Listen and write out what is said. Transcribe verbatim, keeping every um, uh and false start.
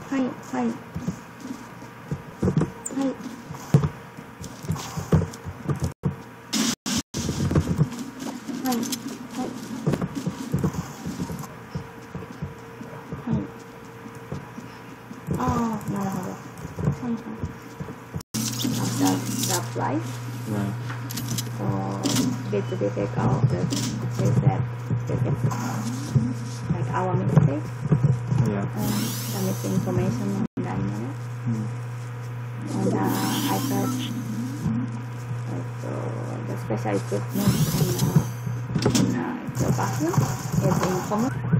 はいはいはい。はいはいはい。ああ、なるほど。はいはい。あ、the the price. Right. So did they take out the they said they take like our mistake Yeah. and the misinformation on the internet. Mm. And uh, I said like uh, the special equipment in uh, in uh, the bathroom is in common.